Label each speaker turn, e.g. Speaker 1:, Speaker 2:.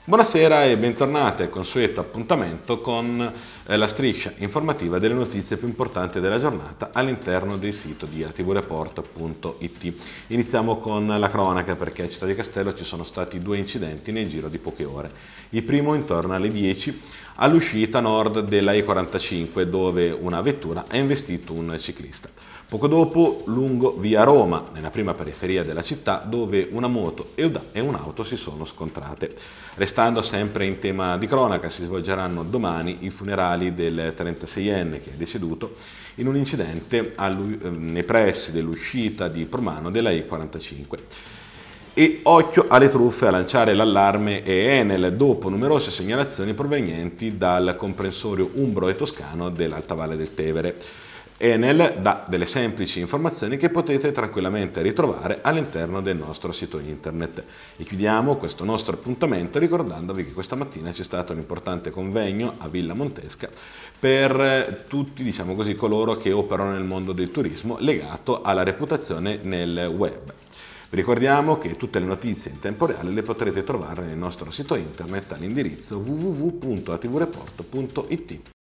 Speaker 1: Buonasera e bentornati al consueto appuntamento con la striscia informativa delle notizie più importanti della giornata all'interno del sito di atvreporta.it. Iniziamo con la cronaca perché a Città di Castello ci sono stati due incidenti nel giro di poche ore. Il primo intorno alle 10 all'uscita nord della E45 dove una vettura ha investito un ciclista. Poco dopo lungo via Roma, nella prima periferia della città, dove una moto e un'auto si sono scontrate. Restando sempre in tema di cronaca, si svolgeranno domani i funerali del 36enne che è deceduto in un incidente nei pressi dell'uscita di Promano della E45. E occhio alle truffe, a lanciare l'allarme è Enel dopo numerose segnalazioni provenienti dal comprensorio umbro e toscano dell'Alta Valle del Tevere. Enel dà delle semplici informazioni che potete tranquillamente ritrovare all'interno del nostro sito internet. E chiudiamo questo nostro appuntamento ricordandovi che questa mattina c'è stato un importante convegno a Villa Montesca per tutti, diciamo così, coloro che operano nel mondo del turismo legato alla reputazione nel web. Vi ricordiamo che tutte le notizie in tempo reale le potrete trovare nel nostro sito internet all'indirizzo www.atvreporta.it.